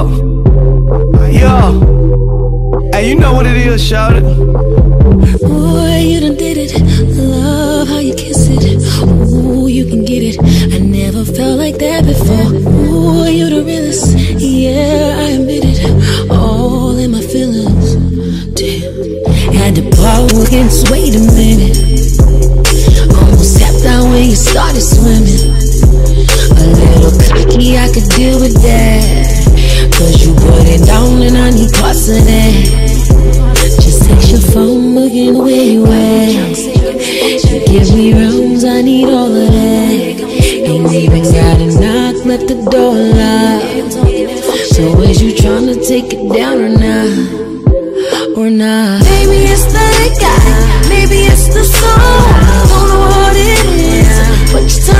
yo, yo. Hey, you know what it is, shout it. Boy, you done did it. Love how you kiss it. Ooh, you can get it. I never felt like that before. Ooh, you the realest. Yeah, I admit it. All in my feelings. Damn. Had to pause and wait a minute. Almost tapped out when you started swimming. A little cocky, I could deal with that. Cause you put it down and I need parts of that. Just text your phone, looking where you at. You give me rounds, I need all of that. Ain't even gotta knock, left the door locked. So is you tryna take it down or not? Or not? Maybe it's the guy, maybe it's the song. Don't know what it is, but you